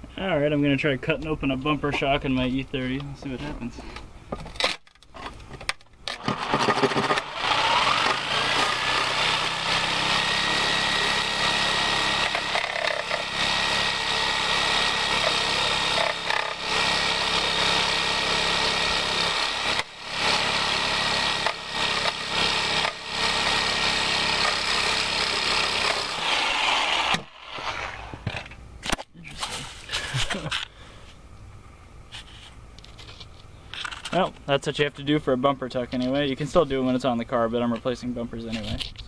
Alright, I'm gonna try cutting open a bumper shock in my E30. Let's see what happens. Well, that's what you have to do for a bumper tuck anyway. You can still do it when it's on the car, but I'm replacing bumpers anyway.